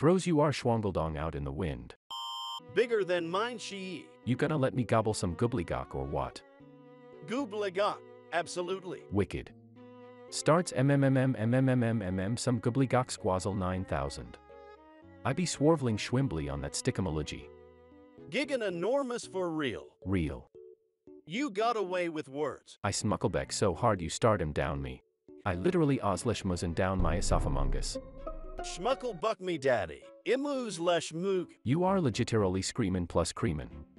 Throws you our schwangeldong out in the wind. Bigger than mine she. You gonna let me gobble some goobligok or what? Goobligok, absolutely. Wicked. Starts some goobligok squazzle 9000. I be swarvling schwimbly on that stickamology. Gigan enormous for real. Real. You got away with words. I smucklebeck so hard you start him down me. I literally oslishmusen down my esophamungus. Schmuckle buck me daddy. Imus lesh moog. You are legitirally screamin' plus creamin'.